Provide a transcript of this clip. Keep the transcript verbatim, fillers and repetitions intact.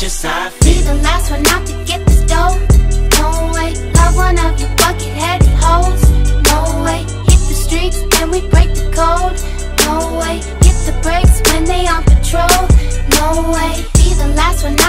your side Be fit. the last one out to get this dough. No way, love one of you bucket-headed hoes. No way, hit the streets and we break the code. No way, hit the brakes when they on patrol. No way, be the last one